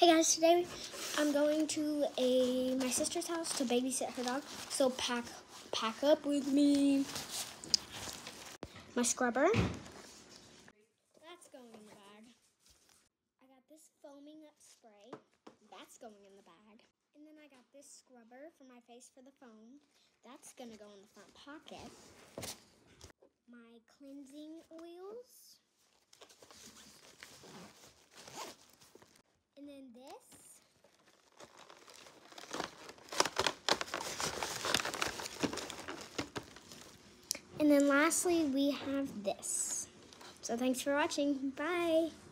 Hey guys, today I'm going to my sister's house to babysit her dog. So pack up with me. My scrubber. That's going in the bag. I got this foaming up spray. That's going in the bag. And then I got this scrubber for my face for the foam. That's gonna go in the front pocket. My cleansing oils. And then this. And then lastly, we have this. So thanks for watching. Bye.